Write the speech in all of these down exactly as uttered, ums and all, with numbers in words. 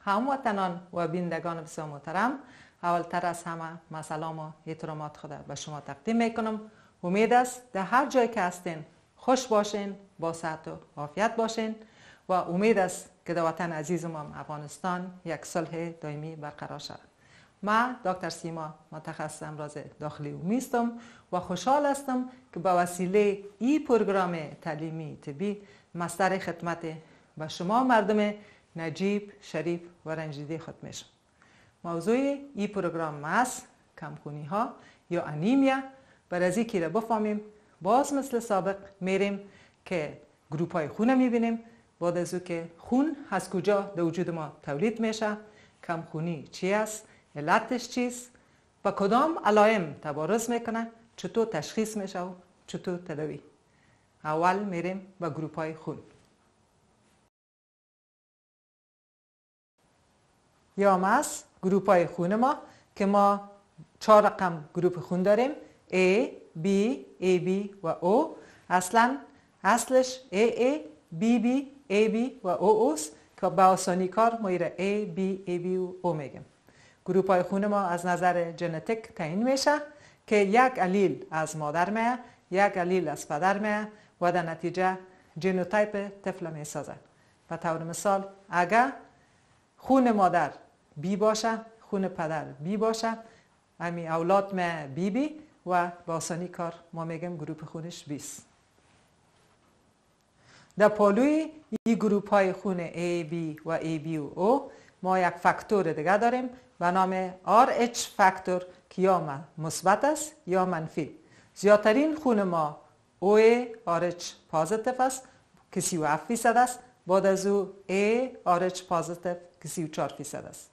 هموطنان و بینندگان بسیار محترم، اولتر از همه من سلام و احترامات خود به شما تقدیم میکنم. امید است در هر جای که هستین خوش باشین، با صحت و عافیت باشین و امید است که در وطن عزیزم افغانستان یک صلح دائمی برقرار شود. من دکتر سیما متخصص امراض داخلی عمومی هستم و خوشحال هستم که به وسیله این پروگرام تعلیمی طبی مستر خدمت به شما مردم نجیب، شریف و رنجیده خود میشم. موضوع این پروگرام است کمخونی ها یا انیمیا. برای از اینکه را بفهمیم باز مثل سابق میریم که گروپ های خون میبینیم. بعد از که خون از کجا در وجود ما تولید میشه، کمخونی چی است، علتش چیست، با کدام علائم تبارز میکنه، چطور تشخیص میشه و چطور تداوی. اول میریم با گروپ های خون. یا ماس گروپ های خون ما که ما چهار رقم گروپ خون داریم: A, B, A B و O. اصلا اصلش A A, B B, A B و O است که با آسانی کار ما ایره A, B, A B و O میگیم. گروپ های خون ما از نظر ژنتیک تعیین میشه که یک الیل از مادر میه، یک الیل از پدر میه و در نتیجه ژنوتایپ طفل میسازه. به طور مثال اگر خون مادر بی باشه، خون پدر بی باشه، امی اولاد می بی بی و با آسانی کار ما میگیم گروپ خونش بیست. در پالوی این گروپ های خون A, B و A B و O ما یک فاکتور دیگه داریم به نام آر اچ فاکتور که یا مثبت است یا منفی. زیادترین خون ما او آر اچ پازیتیو است که سی و هفت فیصد است. بعد از او A آر اچ پازیتیو که سی و چهار فیصد است.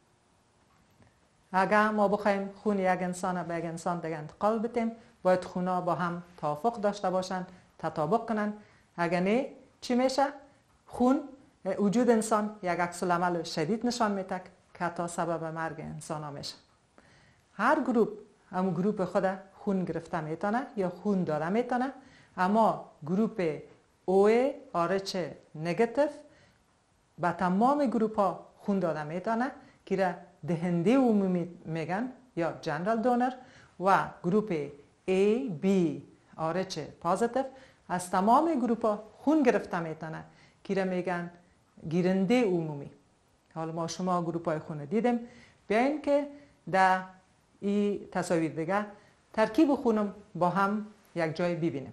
اگر ما بخوایم خون یک انسان به یک انسان دیگه انتقال بدیم باید خونا با هم توافق داشته باشن، تطابق کنن. اگر نه چی میشه؟ خون وجود انسان یک عکس العمل شدید نشان میده که حتی سبب مرگ انسان ها میشه. هر گروپ هم گروپ خود خون گرفته میتونه یا خون داده میتونه، اما گروپ او آر اچ نگاتیو به تمام گروپ ها خون داده میتونه که را دهنده عمومی میگن یا جنرال دونر، و گروپ A, B, آر اچ پازیتیو از تمام گروپ ها خون گرفته میتونه که را میگن گیرنده عمومی. حالا ما شما گروپ های خون دیدیم، بیاین که در این تصاویر دیگه ترکیب خونم با هم یک جای ببینیم.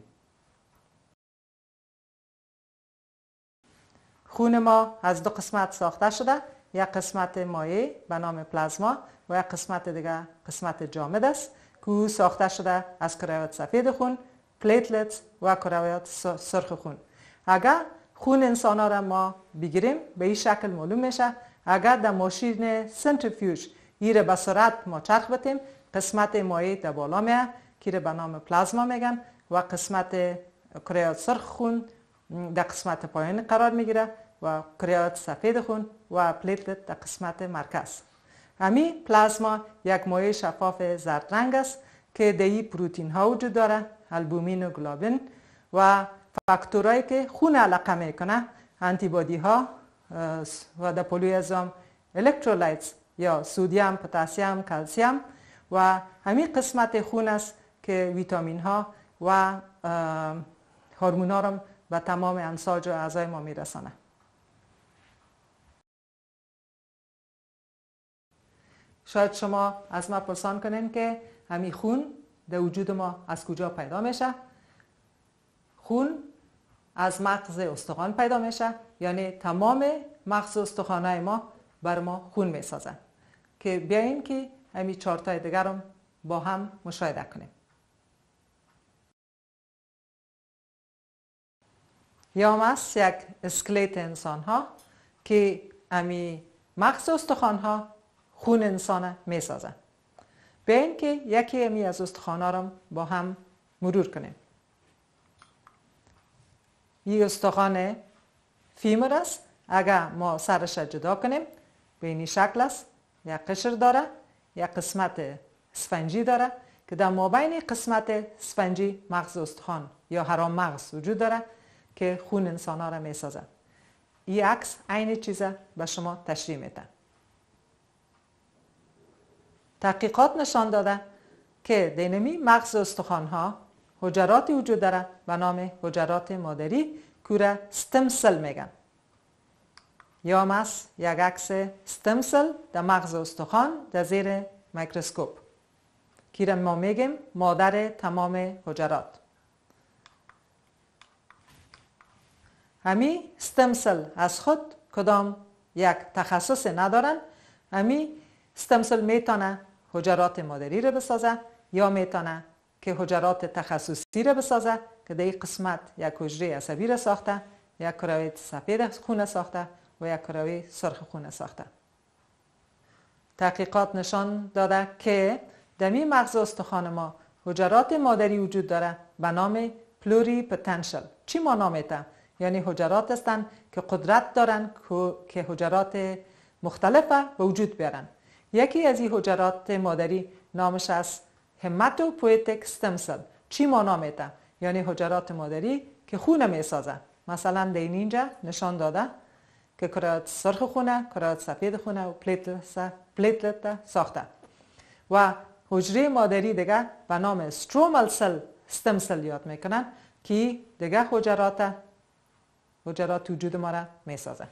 خون ما از دو قسمت ساخته شده، یک قسمت مایع به نام پلازما و یک قسمت دیگه قسمت جامد است که ساخته شده از کرویات سفید خون، پلیتلتس و کرویات سرخ خون. اگر خون انسان ها را ما بگیریم به این شکل معلوم میشه. اگر در ماشین سنتریفیوژ ایره به سرعت ما چرخ بتیم، قسمت مایع در بالا میه که به نام پلازما میگن و قسمت کرویات سرخ خون در قسمت پایین قرار میگیره و کرویات سفید خون و پلیتلت در قسمت مرکز. همین پلازما یک مایع شفاف زرد رنگ است که در این پروتین ها وجود داره، البومین و گلوبین و فاکتورهایی که خون علاقه میکنه، آنتی بادی ها و در پلوی ازم الکترولایتس یا سودیم، پتاسیم، کلسیم و همین قسمت خون است که ویتامین ها و هورمون ها را به تمام امساج و اعضای ما میرسانه. شاید شما از ما پرسان کنین که همین خون در وجود ما از کجا پیدا میشه؟ خون از مغز استخوان پیدا میشه، یعنی تمام مغز استخوان‌های ما بر ما خون میسازن. که بیاییم که همین چارتای دیگر رو با هم مشاهده کنیم. یا ماست یک اسکلت انسان ها که همین مغز استخوان ها خون انسان میسازن. بیاییم که یکی همی از استخوان ها رو با هم مرور کنیم. این استخوان فیمور است. اگر ما سرش را جدا کنیم به این شکل است. یک قشر داره، یک قسمت اسفنجی داره که در مابین قسمت اسفنجی مغز استخوان یا حرام مغز وجود داره که خون انسان ها را میسازه. این عکس عین چیزه به شما تشریح میده. تحقیقات نشان داده که دینمی مغز استخوان ها حجراتی وجود داره به نام حجرات مادری که را استم سل میگن. یا مس یک عکس استم سل در مغز استخوان در زیر میکروسکوپ که را ما میگیم مادر تمام حجرات. همی استم سل از خود کدام یک تخصص ندارن. همی استم سل میتونه حجرات مادری را بسازه یا میتونه که حجرات تخصصی را بسازه که در این قسمت یک حجره عصبی را ساخته، یک کروی سفید خون ساخته و یک کروی سرخ خون ساخته. تحقیقات نشان داده که در می مغز استخوان ما حجرات مادری وجود داره به نام پلوری پتانسیل. چی معنا میده؟ یعنی حجرات هستند که قدرت دارن که حجرات مختلفه به وجود بیارن. یکی از این حجرات مادری نامش است هماتوپویتیک استم سل. چی معنا میده؟ یعنی حجرات مادری که خون میسازه. مثلا در اینجا نشان داده که کرویات سرخ خونه، کرویات سفید خونه و پلیتلت پلیتلت ساخته. و حجره مادری دیگه به نام استرومال سل استم سل یاد میکنن که دیگه حجرات حجرات وجود ما را میسازه.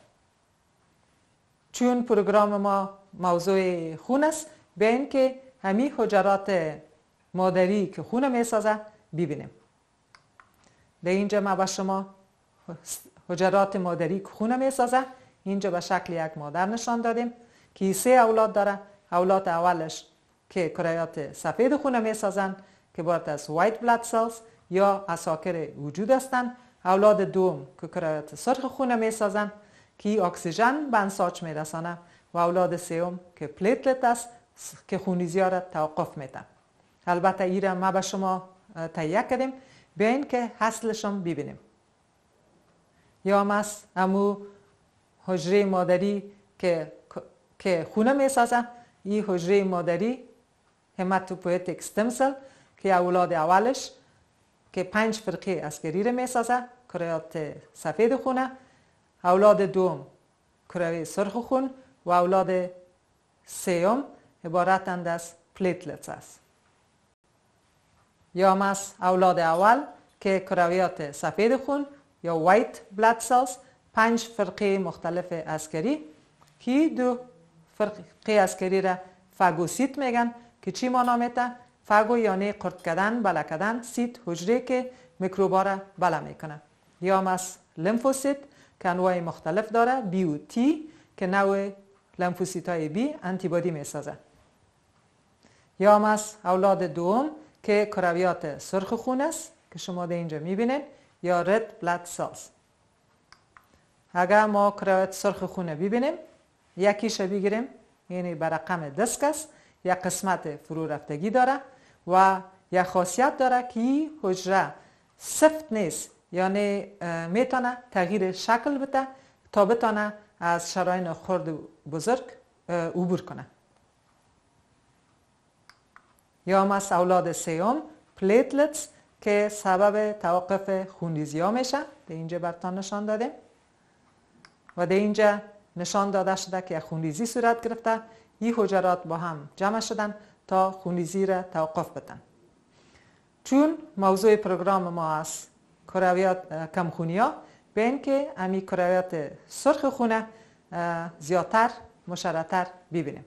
چون پروگرام ما موضوع خون است، بیاین که همین حجرات مادری که خون میسازه ببینیم. در اینجا ما با شما حجرات مادری که خون میسازه اینجا به شکل یک مادر نشان دادیم که سه اولاد داره. اولاد اولش که کرویات سفید خون میسازن که بارد از وایت بلاد سلز یا عساکر وجود هستند. اولاد دوم که کرویات سرخ خون میسازن که اکسیژن به انساج میرسانه و اولاد سوم که پلیتلت است که خونریزی را توقف میده. البته این را ما به شما تهیه کردیم، بیاین که اصلشم ببینیم. یا مس امو حجره مادری که که خونه میسازه، این حجره مادری هماتوپویتیک استم سل که اولاد اولش که پنج فرقه عسکری را میسازه، کرویات سفید خونه، اولاد دوم کروی سرخ خون و اولاد سوم عبارتند از پلیتلتس است. یا مس اولاد اول که کرویات سفید خون یا وایت بلاد سلز، پنج فرقه مختلف عسکری که دو فرقه عسکری را فاگوسیت میگن که چی معنا میده؟ فاگو یعنی قرد کردن، بله کردن، سیت حجره که میکروبا را بله میکنه. یا مس لیمفوسیت که انواع مختلف داره، بی و تی که نوع لیمفوسیت های بی انتیبادی میسازه. یا مس اولاد دوم که کرویات سرخ خون است که شما در اینجا میبینید یا رد بلاد سلز. اگر ما کرویات سرخ خون ببینیم یکیش بگیریم، یعنی بر رقم دسک است، یک قسمت فرو رفتگی داره و یک خاصیت داره که این حجره سفت نیست، یعنی میتونه تغییر شکل بده تا بتونه از شرايين خرد بزرگ عبور کنه. یا مس اولاد سیوم پلیتلتس که سبب توقف خونریزی ها میشه، در اینجا براتون نشان دادیم و در اینجا نشان داده شده که خونریزی صورت گرفته، این حجرات با هم جمع شدن تا خونریزی را توقف بدن. چون موضوع پروگرام ما است کرویات کمخونی ها، به این که امی کرویات سرخ خونه زیادتر مشرع‌تر ببینیم.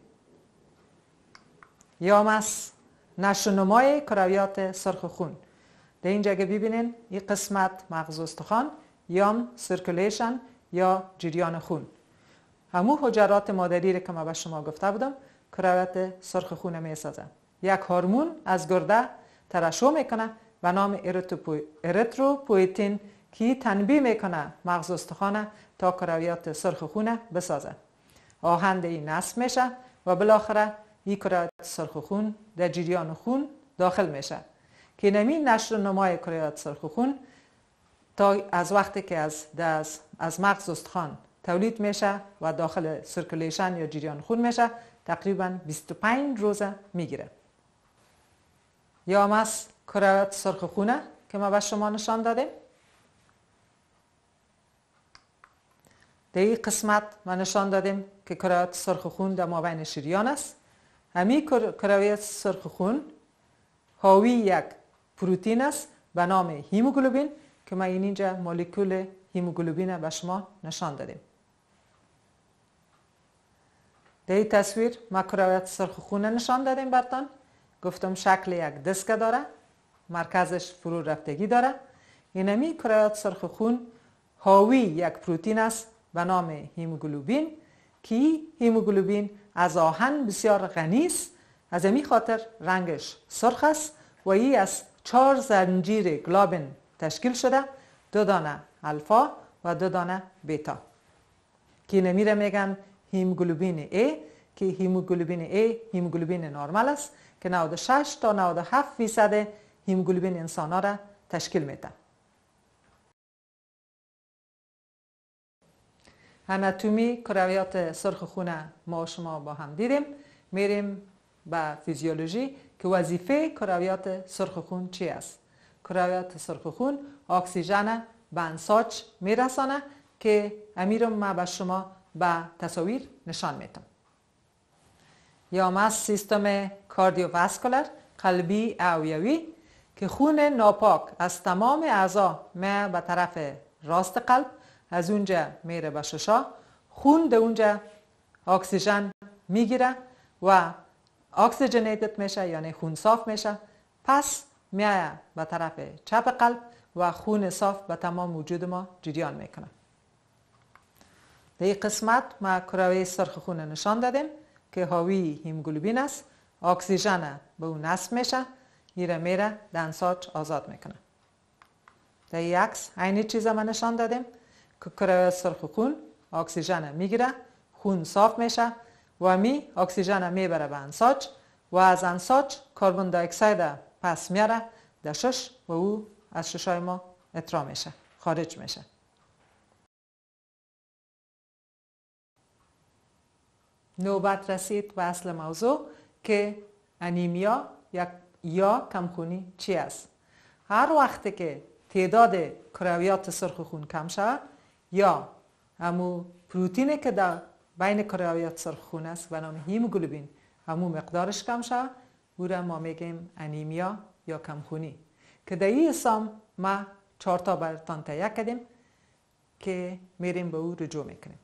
یا مس نشونمای کرویات سرخ خون، در اینجا که ببینین این قسمت مغز استخوان یا سرکولیشن یا جریان خون، همون حجرات مادری را که ما به شما گفته بودم کرویات سرخ خون می سازن. یک هورمون از گرده ترشح میکنه به نام اریتروپویتین که تنبیه میکنه مغز استخوان تا کرویات سرخ خون بسازه. آهن این نصب میشه و بالاخره این کرویات سرخ خون در جریان خون داخل میشه که نمی نشر نمای کرویات سرخ خون تا از وقتی که از دست از مغز استخوان تولید میشه و داخل سرکولیشن یا جریان خون میشه تقریبا بیست و پنج روزه میگیره. یا مس کرویات سرخ خونه که ما به شما نشان دادیم. در این قسمت ما نشان دادیم که کرویات سرخ خون در مابین شریان است. همین کرویات سرخ خون حاوی یک پروتئین است به نام هیموگلوبین که ما اینجا مولکول هیموگلوبین به شما نشان دادیم. در این تصویر ما کرویات سرخ خون نشان دادیم براتون. گفتم شکل یک دیسک داره، مرکزش فرو رفتگی داره. اینمی کرویات سرخ خون حاوی یک پروتئین است به نام هیموگلوبین که هیموگلوبین از آهن بسیار غنی است. از همین خاطر رنگش سرخ است و این از چهار زنجیر گلابین تشکیل شده، دو دانه الفا و دو دانه بیتا که نمیره میگن هیموگلوبین A که هیموگلوبین A هیموگلوبین نرمال است که نود و شش تا نود و هفت فیصد هیموگلوبین انسان ها را تشکیل میده. اناتومی کرویات سرخ خون ما شما با هم دیدیم. میریم به فیزیولوژی که وظیفه کرویات سرخ خون چی است. کرویات سرخ خون اکسیژن به انساج میرسانه که امیر ما به شما به تصاویر نشان میدم. یا ما سیستم کاردیوواسکولار قلبی اولیوی که خون ناپاک از تمام اعضا میره به طرف راست قلب، از اونجا میره به ششا، خون در اونجا اکسیژن میگیره و اکسیژنیتد میشه یعنی خون صاف میشه، پس میره به طرف چپ قلب و خون صاف به تمام وجود ما جریان میکنه. در این قسمت ما کروی سرخ خون نشان دادیم که حاوی هیموگلوبین است. اکسیژن به اون نصب میشه، میره میره دنساج آزاد میکنه. در این عکس عین چیز ما نشان دادیم که کروی سرخ خون اکسیژن میگیره، خون صاف میشه و می اکسیژن میبره به انساج و از انساج کربن دی اکساید پس میاره در شش و او از ششای ما اطراح میشه، خارج میشه. نوبت رسید به اصل موضوع که انیمیا یا, یا کمخونی چی است. هر وقتی که تعداد کرویات سرخ خون کم شود یا همو پروتئینی که در بین کرویات سرخ خون است به نام هیموگلوبین همو مقدارش کم شود، او را ما میگیم انیمیا یا کمخونی که در این اسام ما چهار تا براتون تهیه کردیم که میریم به او رجوع میکنیم.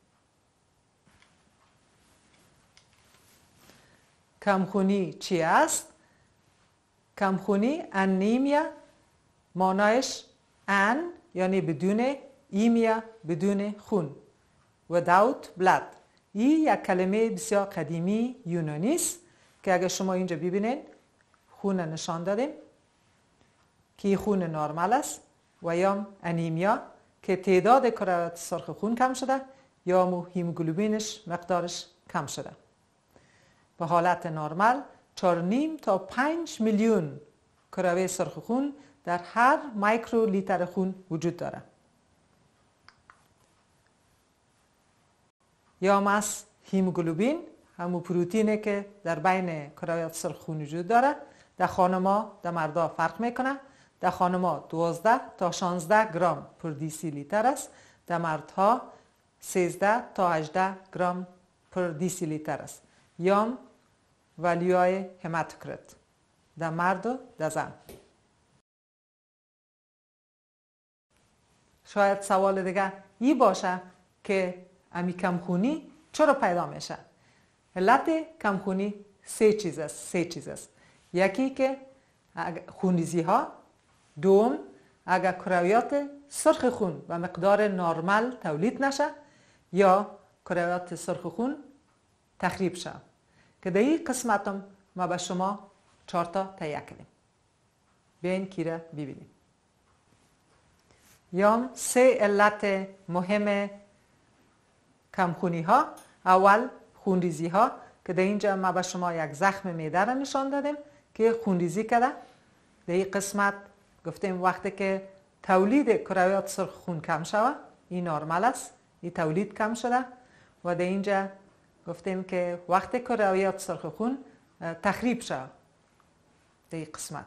کمخونی چی است؟ کمخونی انیمیا معنایش ان یعنی بدون، ایمیا بدون خون، without blood. این یک کلمه بسیار قدیمی یونانی است که اگر شما اینجا ببینید خون نشان دادیم که خون نرمال است و یا انیمیا که تعداد کرویات سرخ خون کم شده یا مو هیموگلوبینش مقدارش کم شده. به حالت نرمال چهار و نیم تا پنج میلیون کروی سرخ خون در هر میکرو لیتر خون وجود داره. یا مس هیموگلوبین همون پروتئینی که در بین کرویات سرخ خون وجود داره در خانما در مردا فرق میکنه. در خانما دوازده تا شانزده گرم پر دیسی لیتر است، در مردها سیزده تا هجده گرم پر دیسی لیتر است. یا ولیوهای هماتوکریت در مرد و در زن. شاید سوال دیگه ای باشه که امی کمخونی چرا پیدا میشه؟ علت کمخونی سه چیز است. سه چیز است. یکی که خونریزی ها، دوم اگر کرویات سرخ خون و مقدار نرمال تولید نشه یا کرویات سرخ خون تخریب شه. که در این قسمتم ما به شما چهار تا تهیه کردیم. بیاین کیره ببینیم. یا سه علت مهم کمخونی ها. اول خونریزی ها که در اینجا ما به شما یک زخم معده را نشان دادیم که خونریزی کرده. در این قسمت گفتیم وقتی که تولید کرویات سرخ خون کم شود این نرمال است، این تولید کم شده. و در اینجا گفتیم که وقتی کرویات سرخ خون تخریب شود در این قسمت.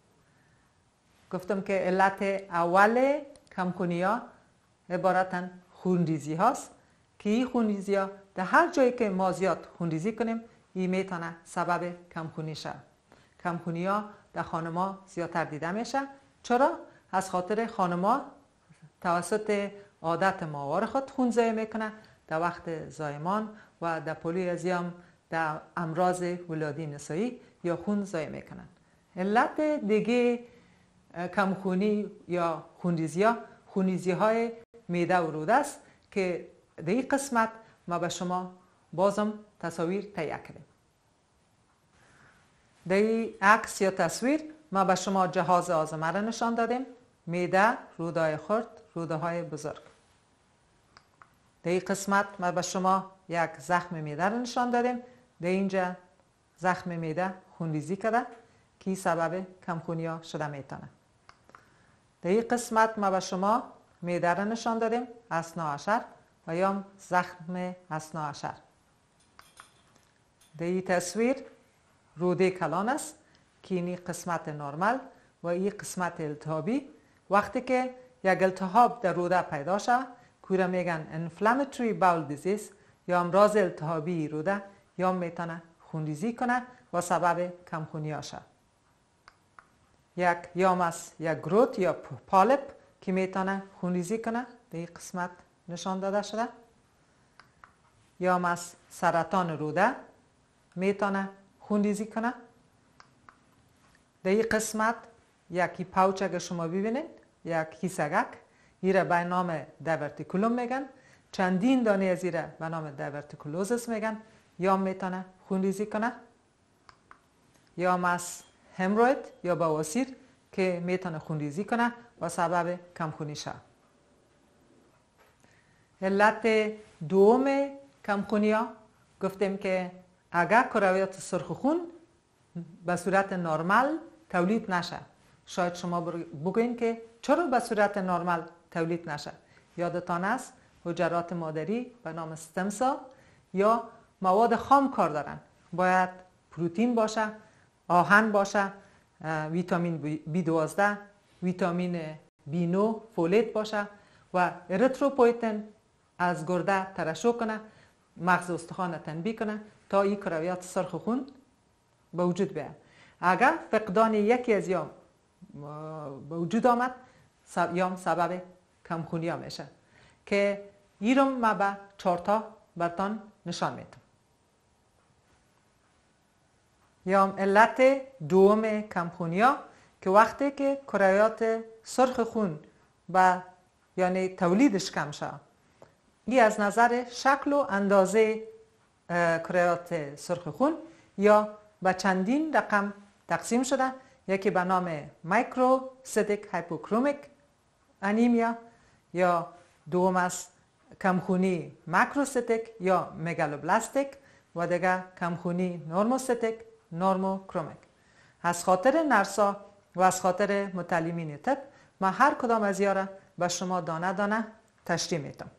گفتم که علت اول کمخونی ها عبارتن خونریزی هاست که این خونریزی ها در هر جایی که ما زیاد خونریزی کنیم این میتونه سبب کمخونی شه. کمخونی ها در خانما زیادتر دیده میشه. چرا؟ از خاطر خانما توسط عادت ماهوار خود خون ضایع میکنه در وقت زایمان و در پولی ازیم در امراض ولادی نسایی یا خون ضایع میکنن. علت دیگه کمخونی یا خونریزی ها خونریزی های معده و روده است که در این قسمت ما به شما بازم تصاویر تهیه کردیم. در این عکس یا تصویر ما به شما جهاز هاضمه را نشان دادیم: معده، روده های خرد، روده های بزرگ. در این قسمت ما به شما یک زخم معده را نشان دادیم. در اینجا زخم معده خونریزی کرده که سبب کمخونی ها شده میتونه. در این قسمت ما به شما معده را نشان دادیم، اثناعشر و یا زخم اثناعشر. در این تصویر روده کلان است که این قسمت نرمال و این قسمت التهابی. وقتی که یک التهاب در روده پیدا شد که را میگن inflammatory bowel disease یا امراض التهابی روده، یا میتونه خونریزی کنه و سبب کمخونی ها شد. یک یا است یک گروت یا پالپ که میتونه خونریزی کنه، در این قسمت نشان داده شده. یا است سرطان روده میتونه خونریزی کنه. در این قسمت یکی پاوچ اگر شما ببینید، یک کیسگک، این را به نام دیورتیکولوم میگن. چندین دانه از این را به نام دیورتیکولوزس میگن، یا میتونه خونریزی کنه. یا است همروید یا بواسیر که میتونه خونریزی کنه و سبب کمخونی شه. علت دوم کمخونی ها گفتیم که اگر کرویات سرخ خون به صورت نرمال تولید نشه. شاید شما بگوین که چرا به صورت نرمال تولید نشه؟ یادتان است حجرات مادری به نام استم سل یا مواد خام کار دارن. باید پروتئین باشه، آهن باشه، ویتامین بی دوازده، ویتامین بی نه، فولیت باشه و اریتروپویتین از گرده ترشح کنه، مغز استخوان تنبیه کنه تا این کرویات سرخ خون به وجود بیاد. اگر فقدان یکی از یا به وجود آمد یا سبب کمخونی ها میشه که این رو ما به چارتا برتان نشان میدم. یا علت دوم کمخونی ها که وقتی که کرویات سرخ خون با یعنی تولیدش کم شد، این از نظر شکل و اندازه کرویات سرخ خون یا به چندین رقم تقسیم شده. یکی به نام مایکروسیتیک هایپوکرومیک انیمیا یا دوم است کمخونی ماکروسیتیک یا مگالوبلاستیک و دیگر کمخونی نورموسیتیک نورموکرومیک. از خاطر نرسا و از خاطر متعلمین طب ما هر کدام از اینا را به شما دانه دانه تشریح میدم.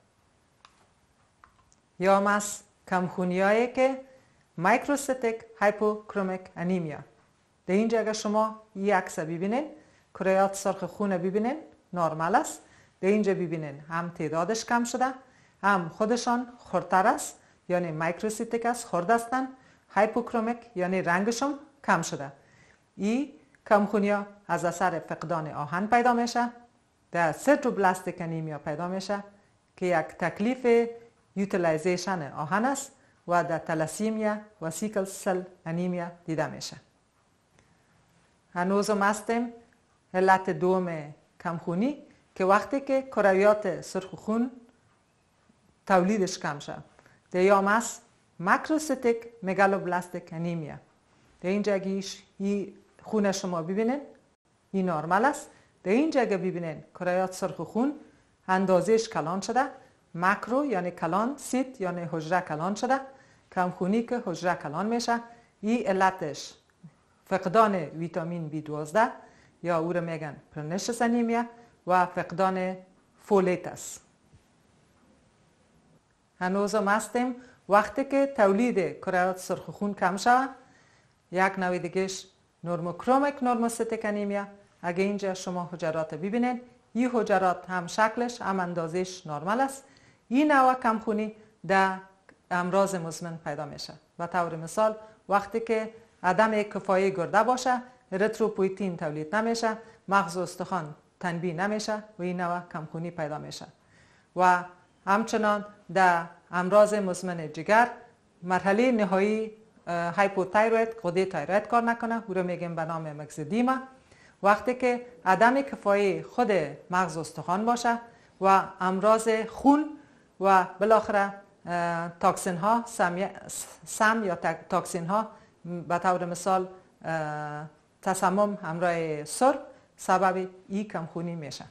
یا ماست کمخونی هایی که مایکروسیتیک هایپوکرومیک انیمیا. در اینجا اگر شما این عکس ببینین، کرویات سرخ خون ببینین نرمال است. در اینجا ببینین هم تعدادش کم شده، هم خودشان خردتر است یعنی مایکروسیتیک است، خرد هستند. هایپوکرومیک یعنی رنگشون کم شده. این کمخونی ها از اثر فقدان آهن پیدا میشه. در سیتروبلاستیک انیمیا پیدا میشه که یک تکلیف یوتیلایزیشن آهن است و در تلاسیمیا و سیکل سل انیمیا دیده میشه. هنوز هم هستیم علت دوم کمخونی که وقتی که کرویات سرخ خون تولیدش کم شد. دیام است ماکروسیتیک مگالوبلاستیک انیمیا. در این جگیش این خون شما ببینین این نرمال است. در این جگه ببینین کرویات سرخ خون اندازش کلان شده. ماکرو یعنی کلان، سیت یعنی حجره کلان شده. کمخونی که حجره کلان میشه. این علتش فقدان ویتامین بی دوازده یا او را میگن پرنیشس انیمیا و فقدان فولیت است. هنوز هم هستیم وقتی که تولید کرویات سرخ خون کم شود. یک نوع دیگهش نورموکرومیک نورموسیتیک انیمیا. اگه اینجا شما حجرات ببینید، این حجرات هم شکلش هم اندازش نرمال است. این نوع کمخونی در امراض مزمن پیدا میشه. و طور مثال وقتی که عدم کفایی گرده باشه، ریتروپویتین تولید نمیشه، مغز و استخوان تنبیه نمیشه و این نوع کمخونی پیدا میشه. و همچنان در امراض مزمن جگر مرحله نهایی هایپوتایروید، غده تایروید کار نکنه، او رو میگیم به نام مگزدیما. وقتی که عدم کفایی خود مغز و استخوان باشه و امراض خون و بالاخره تاکسین ها سم, سم یا تاکسین ها به طور مثال تسمم همراه سرب سبب این کمخونی میشه.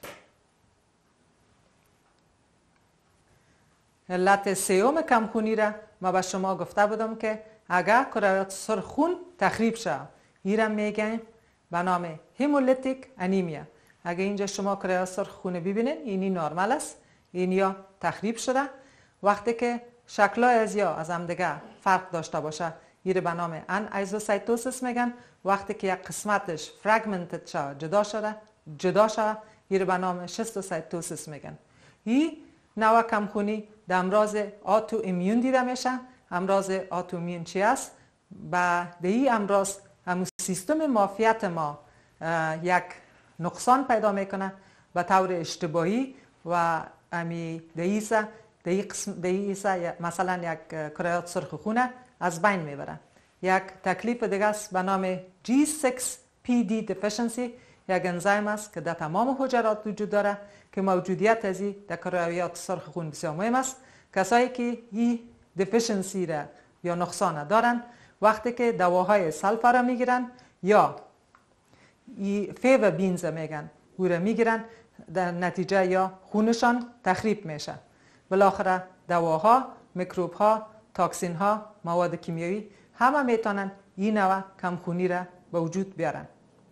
علت سیوم کمخونی را ما به شما گفته بودم که اگر کرویات سرخ خون تخریب شد، این را میگیم به نام هیمولیتیک انیمیا. اگر اینجا شما کرویات سرخ خون ببینید، اینی نرمال است، این یا تخریب شده. وقتی که شکل‌های از یا از هم دیگه فرق داشته باشه، این را به نام ان ایزوسایتوسیس میگن. وقتی که یک قسمتش فرگمنتد شده، جدا شده جدا شده این را به نام شیستوسایتوسیس میگن. این نوع کمخونی در امراض آتو ایمیون دیده میشه. امراض آتو ایمیون چی است؟ با این امراض همون سیستم معافیت ما یک نقصان پیدا میکنه به طور اشتباهی و امی دیسه دیسه مثلا یک کرویات سرخ خونه از بین میبره. یک تکلیف دیگه است به نام جی سیکس پی دی deficiency، یک انزیم است که در تمام حجرات وجود داره که موجودیت از این در کرویات سرخ خون بسیار مهم است. کسایی که این deficiency را یا نقصان دارن، وقتی که دواهای سلفر را میگیرن یا فیور بینز میگن او را میگیرن، در نتیجه یا خونشان تخریب میشه. بالاخره دواها، میکروب ها، تاکسین ها، مواد کیمیایی همه میتونن این نوع کمخونی را به وجود بیارن.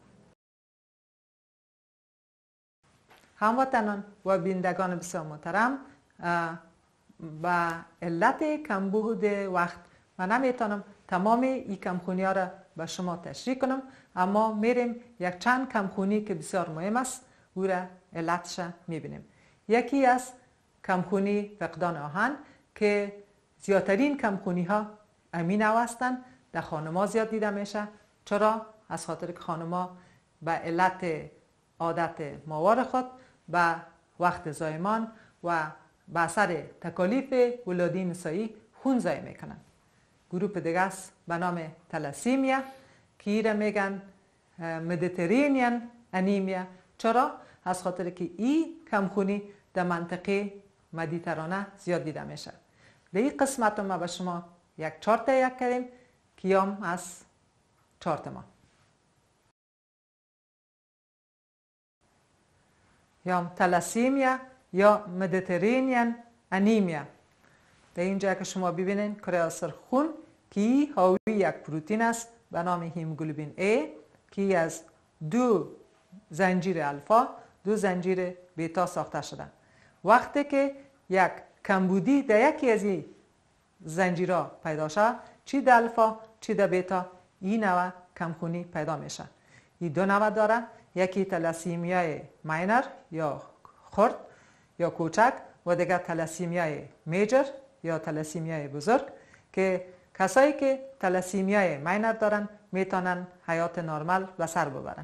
هموطنان و بینندگان بسیار محترم، با علت کمبود وقت من نمیتونم تمام این کمخونی ها را به شما تشریح کنم، اما میریم یک چند کمخونی که بسیار مهم است او را علتش میبینیم. یکی از کمخونی فقدان آهن که زیادترین کمخونی ها امین هستند، در خانما زیاد دیده میشه. چرا؟ از خاطر که خانما به علت عادت ماوار خود به وقت زایمان و به اثر تکالیف ولادی نسایی خون ضایع میکنن. گروپ دیگه است به نام تلاسیمیا که ایره میگن مدیترینین انیمیا. چرا؟ از خاطر که این کمخونی در منطقه مدیترانه زیاد دیده میشه. در این قسمت ما به شما یک چارت یک کردیم که یام از چارت ما یا تلاسیمیا یا مدیترینین انیمیا. در اینجا که شما ببینین کرویات سرخ خون که حاوی یک پروتئین است به نام هیموگلوبین A که از دو زنجیر الفا دو زنجیر بیتا ساخته شده. وقتی که یک کمبودی در یکی از این زنجیرها پیدا شد، چی در الفا چی در بیتا، این نوع کمخونی پیدا میشه. این دو نوع داره، یکی تلاسیمیای ماینر یا خرد یا کوچک و دیگر تلاسیمیای میجر یا تلاسیمیای بزرگ که کسایی که تلاسیمیای ماینر دارن میتونن حیات نرمال به سر ببرن.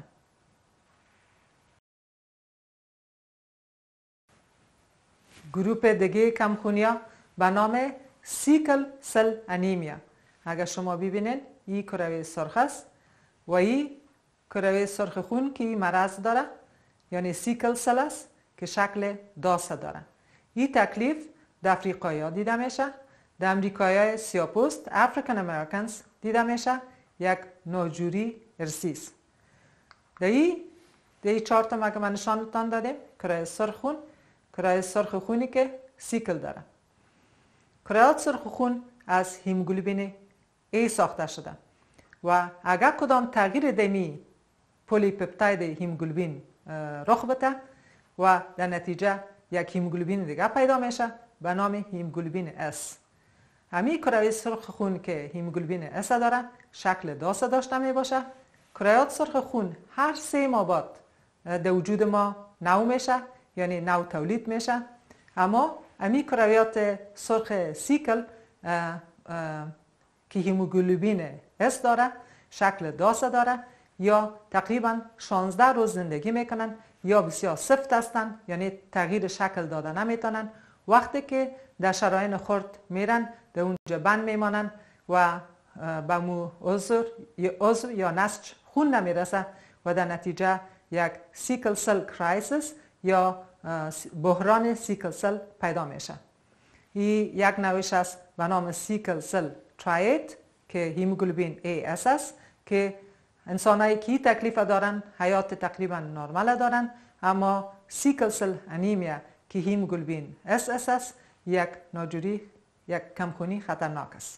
گروپ دیگه کمخونیا به نام سیکل سل انیمیا. اگر شما ببینید این کروی سرخ است و این کروی سرخ خون که مرض داره یعنی سیکل سل است که شکل داسه داره. این تکلیف در افریقایی ها دیده میشه، در امریکایی های سیاپوست افریکن امریکنز دیده میشه، یک نوجوری ارثی است. در این در این چارت ما که من نشانتان دادیم کروی سرخ خون، کروی سرخ خونی که سیکل داره. کرویات سرخ خون از هیموگلوبین A ساخته شده و اگر کدام تغییر دمی پلی پپتاید هیموگلوبین رخ بده و در نتیجه یک هیموگلوبین دیگه پیدا میشه به نام هیموگلوبین S. همین کروی سرخ خون که هیموگلوبین S داره شکل داسه داشته می باشه. کرویات سرخ خون هر سه ماه بعد در وجود ما نو میشه، یعنی نو تولید میشه، اما امی کرویات سرخ سیکل اه اه که هیموگلوبین اس داره، شکل داسه داره، یا تقریبا شانزده روز زندگی میکنن یا بسیار سفت هستن، یعنی تغییر شکل داده نمیتونن. وقتی که در شرایط خرد میرن در اونجا بند میمانن و به مو عضو عضو یا نسج خون نمیرسه و در نتیجه یک سیکل سل کرایسیس یا بحران سیکل سل پیدا میشه. این یک نوعش است به نام سیکل سل ترایت که هیموگلوبین ای اس است که انسانایی که تکلیف دارن حیات تقریبا نرمال دارن، اما سیکل سل انیمیا که هیموگلوبین اس اس است یک ناجوری، یک کمخونی خطرناک است.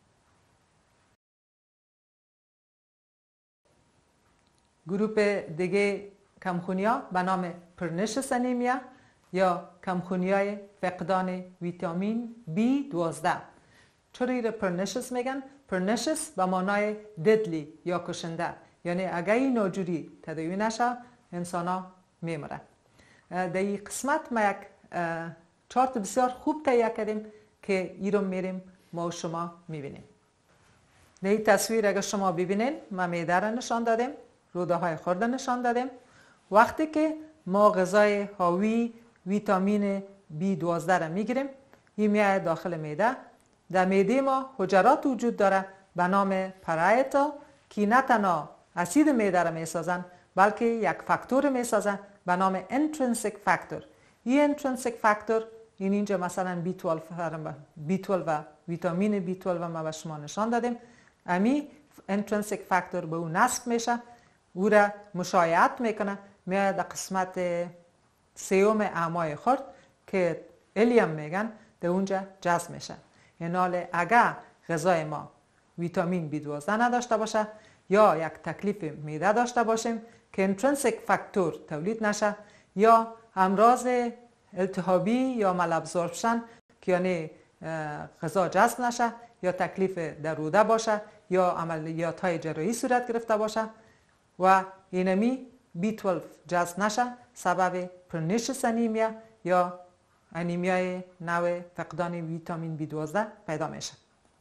گروپ دیگه کمخونی ها به نام پرنیشس انیمیا یا کمخونی های فقدان ویتامین بی دوازده. چرا ایره پرنیشس میگن؟ پرنیشس به معنای ددلی یا کشنده، یعنی اگر این ناجوری تداوی نشه انسان ها میمره. در این قسمت ما یک چارت بسیار خوب تهیه کردیم که ای رو میریم ما و شما میبینیم. در این تصویر اگر شما ببینین ما معده را نشان دادیم، روده های خرد نشان دادیم. وقتی که ما غذای حاوی ویتامین بی دوازده را میگیریم، این میاد داخل معده. در معده ما حجرات وجود داره به نام پرایتا که نه تنها اسید معده را میسازن بلکه یک فاکتور میسازن به نام انترنسیک فاکتور. این انترنسیک فاکتور این اینجا مثلا بی دوازده بی دوازده و ویتامین بی دوازده ما به شما نشان دادیم. امی انترنسیک فاکتور به اون نصب میشه، او را مشایعت میکنه، میاد در قسمت سیوم اعمای خرد که الیم میگن در اونجا جذب میشه. این حال اگر غذای ما ویتامین بی دوازده نداشته باشه یا یک تکلیف معده داشته باشیم که انترنسیک فاکتور تولید نشه یا امراض التهابی یا مالابزوربشن که یعنی غذا جذب نشه یا تکلیف در روده باشه یا عملیات های جراحی صورت گرفته باشه و اینمی بی دوازده جذب نشه، سبب پرنیشس انیمیا یا انیمیای نوع فقدان ویتامین بی دوازده پیدا میشه.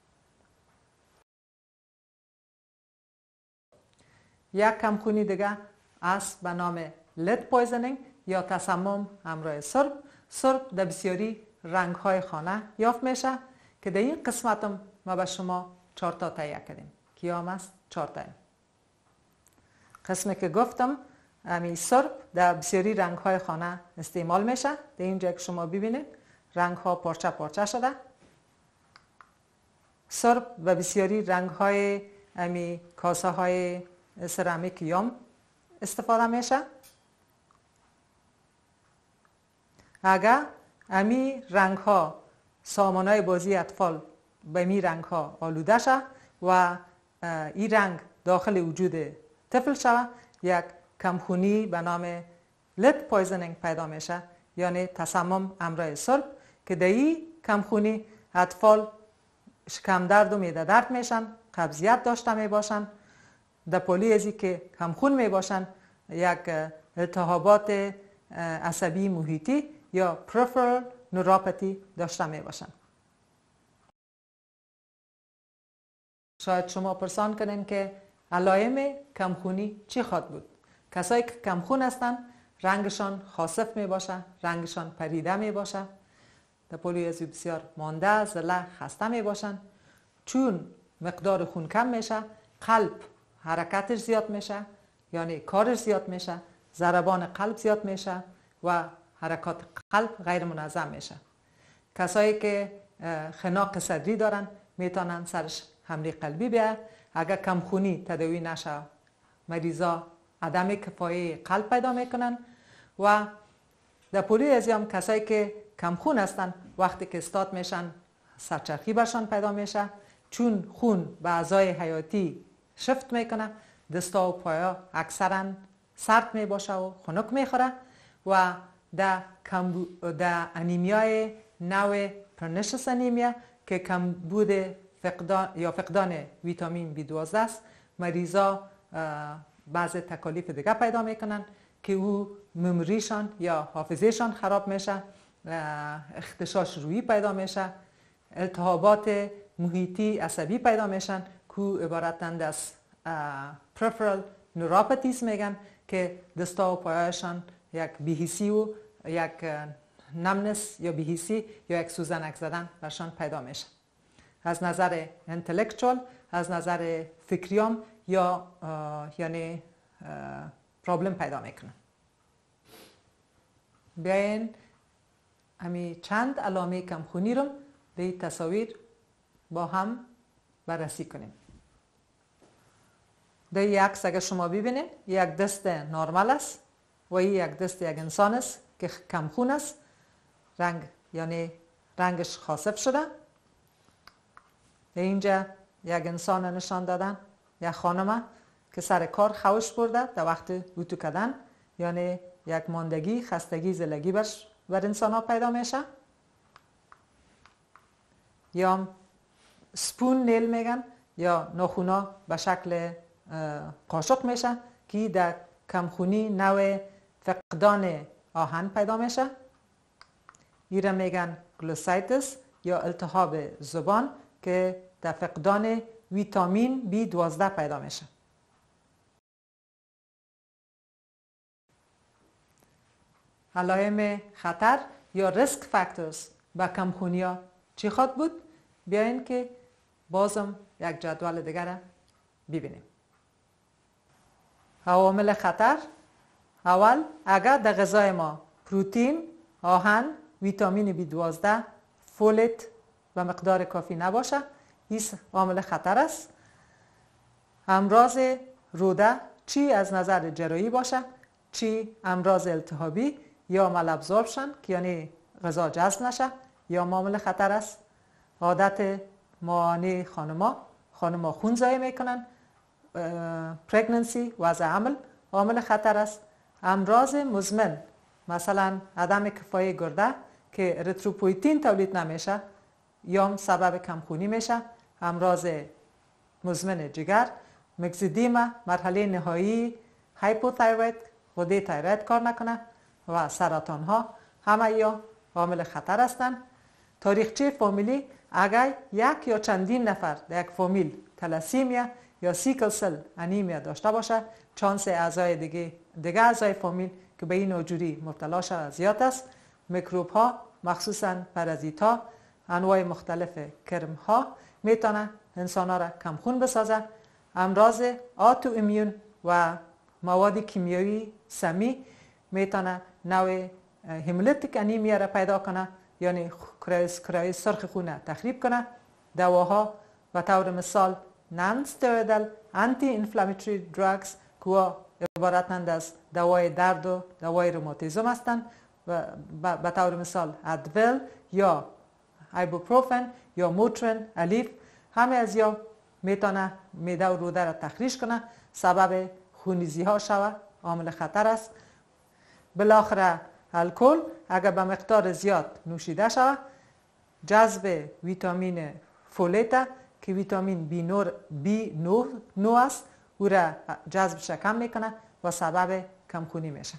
یک کمخونی دیگه است به نام لید پویزنینگ یا تسمم همراه سرب. سرب در بسیاری رنگ های خانه یافت میشه که در این قسمت هم ما به شما چهار تا تهیه کردیم. کیام است؟ چهار تا. قسمی که گفتم امی سرب در بسیاری رنگ های خانه استعمال میشه. در اینجا که شما ببینید رنگ ها پارچه پارچه شده. سرب و بسیاری رنگ های امی کاسه های سرامیک یام استفاده میشه. اگر امی رنگ ها سامان های بازی اطفال به می رنگ ها آلوده شه و این رنگ داخل وجود طفل شود، یک کمخونی به نام لید پویزنینگ پیدا میشه، یعنی تسمم همراه سرب که در این کمخونی اطفال شکم درد و معده درد میشن، قبضیت داشته میباشن، در پولی ازی که کمخون میباشن یک التهابات عصبی محیطی یا پرفرال نوروپاتی داشته میباشن. شاید شما پرسان کنین که علائم کمخونی چی خواهد بود؟ کسایی که کمخون هستن رنگشان خاصف می باشه، رنگشان پریده می باشه، در پولی ازی بسیار مانده، زله، خسته می باشن. چون مقدار خون کم میشه، قلب حرکتش زیاد میشه، یعنی کارش زیاد میشه، ضربان قلب زیاد میشه و حرکات قلب غیر منظم میشه. کسایی که خناق صدری دارن میتونن سرش حمله قلبی بیاد. اگر کمخونی تداوی نشه مریضا عدم کفایه قلب پیدا میکنن و در پولی ازی هم کسایی که کمخون هستن وقتی که استاد میشن سرچرخی برشان پیدا میشه، چون خون به اعضای حیاتی شفت میکنه، دستا و پایا اکثرا سرد میباشه و خنک میخوره و در در انیمیای نوع پرنیشس انیمیا که کمبود فقدان یا فقدان ویتامین بی دوازده است، مریضا بعض تکالیف دیگه پیدا میکنن که او مموریشان یا حافظهشان خراب میشه اختشاش رویی پیدا میشه، التهابات محیطی عصبی پیدا میشن که عبارتند از پرفرال نوروپاتیز میگن که دستا و پایشان یک بیهیسی و یک نمنس یا بیهیسی یا یک سوزنک زدن برشان پیدا میشه. از نظر انتلکچوال، از نظر فکریام یا یعنی پرابلم پیدا میکنن. بیاین همی چند علامه کمخونی رو به این تصاویر با هم بررسی کنیم. در این عکس اگر شما ببینید یک دست نرمال است و این یک دست یک انسان است که کمخون است، رنگ یعنی رنگش خاسف شده. در اینجا یک انسان نشان دادن، یک خانم که سر کار خوش برده در وقت اتو کردن، یعنی یک ماندگی، خستگی، زلگی برش بر انسان ها پیدا میشه. یا سپون نیل میگن یا ناخونا به شکل قاشق میشه که در کمخونی نوع فقدان آهن پیدا میشه. ایره میگن گلوسایتس یا التهاب زبان که در فقدان ویتامین بی دوازده پیدا میشه. علائم خطر یا ریسک فاکتورز با کمخونی ها چی خواهد بود؟ بیاین که بازم یک جدول دیگر ببینیم. عوامل خطر: اول، اگر در غذای ما پروتئین، آهن، ویتامین بی دوازده، فولیت و مقدار کافی نباشه، این عامل خطر است. امراض روده، چی از نظر جراحی باشه، چی امراض التهابی یا مالابزوربشن که یعنی غذا جذب نشه یا عامل خطر است. عادت معانه خانما، خانما خون ضایع میکنن، پرگننسی، وضع حمل عامل خطر است. امراض مزمن مثلا عدم کفایی گرده که اریتروپویتین تولید نمیشه یا سبب کمخونی میشه. امراض مزمن جگر، مگزیدیما مرحله نهایی هایپوتایروید، غده تایروید کار نکنه و سرطان ها همه یا عامل خطر هستند. تاریخچه فامیلی، اگر یک یا چندین نفر در یک فامیل تلاسیمیا یا سیکل سل انیمیا داشته باشه، چانس اعضای دیگه دیگه اعضای فامیل که به این نوجوری مبتلا شود زیاد است. میکروب ها مخصوصا پرازیت ها، انواع مختلف کرم ها میتونه انسان ها را کمخون بسازه. امراض آتو ایمیون و مواد کیمیایی سمی میتونه نوع هیمولیتیک انیمیا را پیدا کنه، یعنی کرای سرخ خون تخریب کنه. دواها و طور مثال نان استرویدال آنتی اینفلامیتری دراگز که عبارتند از دوای درد و دوای روماتیسم هستند و به طور مثال ادویل یا ایبوپروفن یا موترین، الیف، همه از یا میتونه معده و روده را تخریش کنه، سبب خونریزی ها شود، عامل خطر است. بالاخره الکل اگر به مقدار زیاد نوشیده شود، جذب ویتامین فولیت که ویتامین بی نو بی نو است او را جذبش کم میکنه و سبب کمخونی میشه.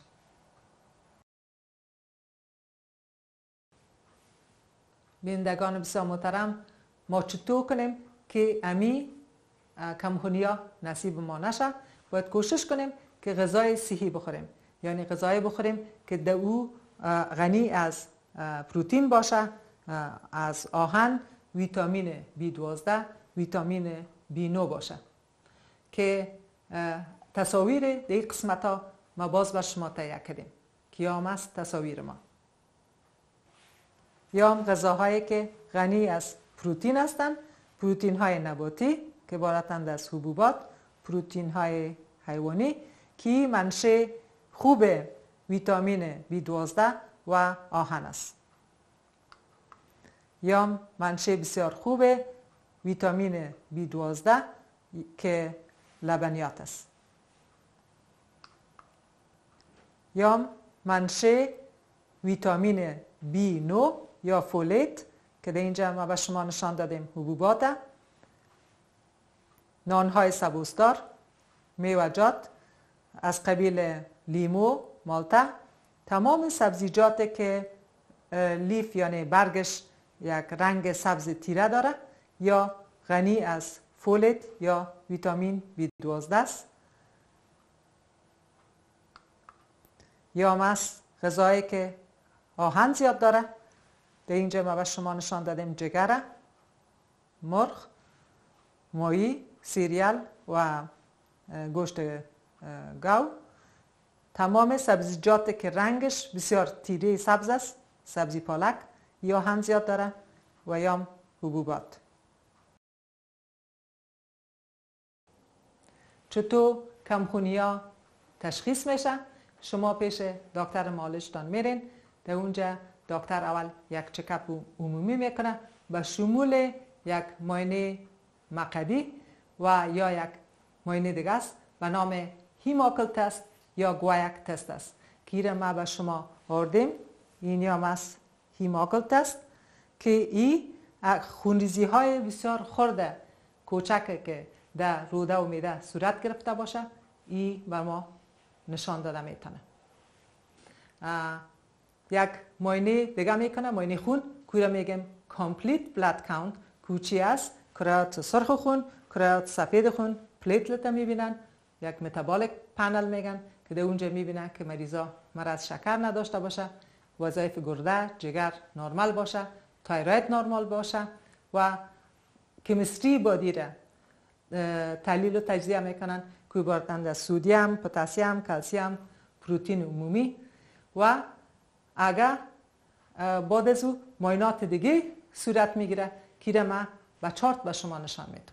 بینندگان بسیار محترم، ما چطور کنیم که امی کمخونی ها نصیب ما نشه؟ باید کوشش کنیم که غذای صحی بخوریم، یعنی غذای بخوریم که در او غنی از پروتئین باشه، از آهن، ویتامین بی دوازده، ویتامین بی نو باشه. که تصاویر در این قسمت ها ما باز بر شما تهیه کردیم که یام است تصاویر ما. یام غذاهایی که غنی از پروتئین هستند، پروتئین های نباتی که عبارتند از حبوبات، پروتئین های حیوانی که منشأ خوب ویتامین بی دوازده و آهن است. یا منشأ بسیار خوب ویتامین بی دوازده که لبنیات است. یا منشأ ویتامین بی نو یا فولیت که در اینجا ما به شما نشان دادیم حبوبات، نانهای سبوسدار، میوه‌جات از قبیل لیمو، مالته، تمام سبزیجات که لیف یعنی برگش یک رنگ سبز تیره داره یا غنی از فولت یا ویتامین بی دوازده است. یا مس غذایی که آهن زیاد داره، در اینجا ما به شما نشان دادیم جگر، مرغ، ماهی، سیریال و گوشت گاو. تمام سبزیجات که رنگش بسیار تیره سبز است، سبزی پالک یا آهن زیاد داره و یا حبوبات. چطور کمخونی ها تشخیص میشه؟ شما پیش دکتر مالشتان میرین، در اونجا دکتر اول یک چکاپ عمومی میکنه به شمول یک معاینه مقعدی و یا یک معاینه دیگه است به نام هیماکل تست یا گوایک تست است که ما به شما آوردیم. این یا مس هیماکل تست که این خونریزی های بسیار خرد کوچک که در روده و میده صورت گرفته باشه، این به ما نشان داده میتونه. یک معاینه دیگه میکنه، معاینه خون که میگیم کامپلیت بلاد کاونت، کوچی است کرات سرخ خون، کرات سفید خون، پلیتلت میبینن. یک متابولیک پنل میگن که در اونجا میبینن که مریضا مرض شکر نداشته باشه، وظایف گرده، جگر نرمال باشه، تایروید نرمال باشه و کمیستری بادی را تحلیل و تجزیه میکنن که عبارتند از سودیم، پتاسیم، کلسیم، پروتئین عمومی. و اگر بعد از او معاینات دیگه صورت میگیره که ما با چارت به شما نشان میدم.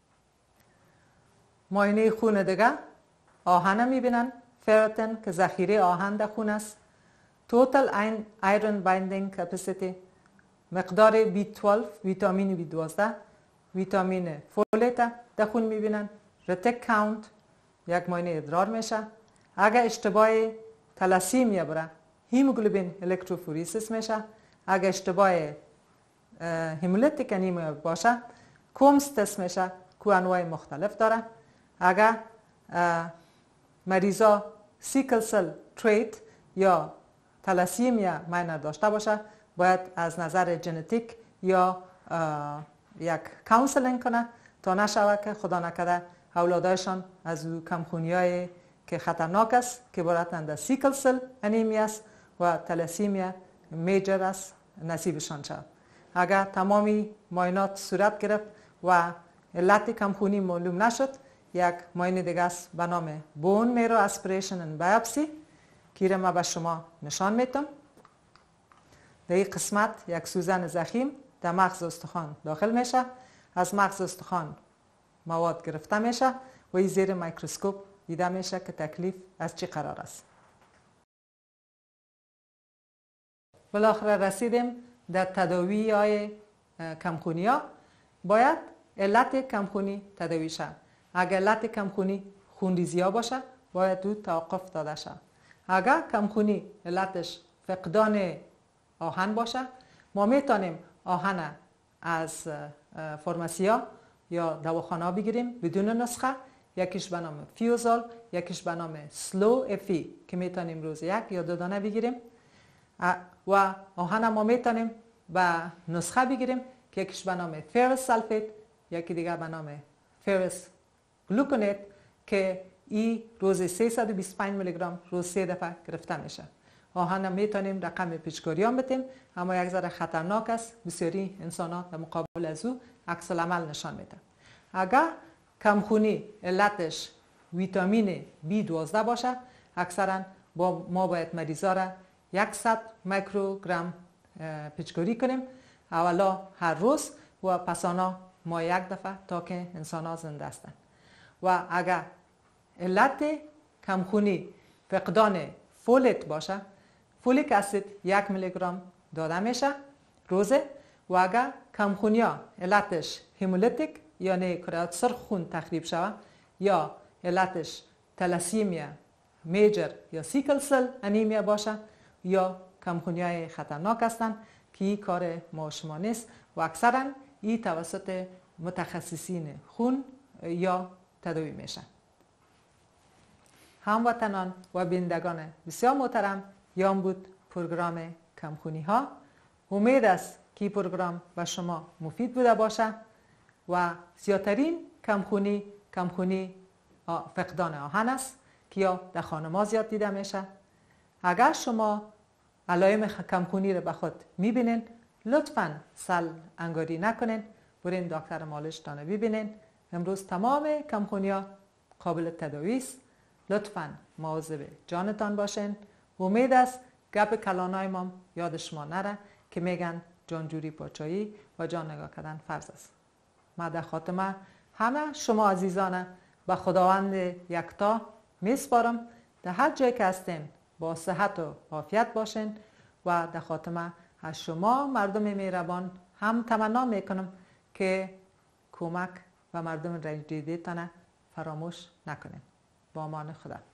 معاینه خون دیگه آهن میبینن، فراتن که ذخیره آهن در خون است، توتال ایرون بایندینگ کپاسیتی، مقدار بی دوازده ویتامین بی دوازده، ویتامین فولت در خون میبینن، رتک کاونت یک معاینه ادرار میشه. اگر اشتباه تلاسیمیا بره هیموگلوبین الکتروفوریسیس میشه. اگر اشتباه هیمولیتیک انیمیا باشه کومز تست میشه که انواع مختلف داره. اگر مریضا سیکل سل تریت یا تلاسیمیا ماینر داشته باشه باید از نظر ژنتیک یا یک کانسلینگ کنه تا نشود که خدا نکرده اولادایشان از او کمخونی‌های که خطرناک است که عبارتند از سیکل سل انیمیا است و تلاسیمیا میجر است نصیبشان شود. اگر تمامی معاینات صورت گرفت و علت کمخونی معلوم نشد، یک معاینه دیگه است به نام بون میرو اسپریشن اند بایوپسی که ما به شما نشان میتم. در این قسمت یک سوزن ضخیم در مغز استخوان داخل میشه، از مغز استخوان مواد گرفته میشه و این زیر میکروسکوپ دیده میشه که تکلیف از چی قرار است. بالاخره رسیدیم در تداوی های کمخونی ها. باید علت کمخونی تداوی شد. اگر علت کمخونی خونریزی ها باشه باید دو توقف داده شد. اگر کمخونی علتش فقدان آهن باشه ما میتونیم آهن از فرماسی ها یا دواخانه بگیریم بدون نسخه. یکیش به نام فیوزال، یکیش به نام سلو افی که میتونیم روز یک یا دو دانه بگیریم و آهن ما میتونیم به نسخه بگیریم که یکیش به نام فرس سلفیت، یکی دیگه به نام فرس گلوکونات که ای روز سیصد و بیست و پنج میلی گرم روز سه دفعه گرفته میشه. آهن میتونیم رقم پیچکاری هم بتیم، اما یک ذره خطرناک است. بسیاری انسان ها در مقابل از او عکس العمل نشان میده. اگر کمخونی علتش ویتامین بی دوازده باشه اکثرا با ما باید مریضا را صد میکروگرم پیچکاری کنیم اولا هر روز و پسانا ما یک دفعه تا که انسان ها زنده هستند. و اگر علت کمخونی فقدان فولت باشه فولیک اسید یک میلی گرم داده میشه روزه. و اگر کمخونی ها علتش هیمولیتیک یعنی کرات سرخ خون تخریب شود یا علتش تلاسیمیا میجر یا سیکل سل انیمیا باشه یا کمخونی های خطرناک هستند که این کار ما شما نیست و اکثرا این توسط متخصصین خون یا تداوی میشن. هموطنان و بینندگان بسیار محترم، یام بود پروگرام کمخونی ها امید است که این پروگرام به شما مفید بوده باشه و زیادترین کمخونی کمخونی فقدان آهن است که یا در خانم‌ها زیاد دیده میشه. اگر شما علائم کمخونی رو به خود میبینین، لطفاً سل انگاری نکنین، برین دکتر مالش تانه ببینین. امروز تمام کمخونی ها قابل تداوی است. لطفاً مواظب جانتان باشین. امید است گپ کلانای ما یاد شما نره که میگن جانجوری پاچایی و جان نگاه کردن فرض است. ما در خاتمه همه شما عزیزان به خداوند یکتا میسپارم. در هر جای که هستین با صحت و عافیت باشین و در خاتمه از شما مردم مهربان هم تمنا میکنم که کمک و مردم رنج دیده تانه فراموش نکنین. با امان خدا.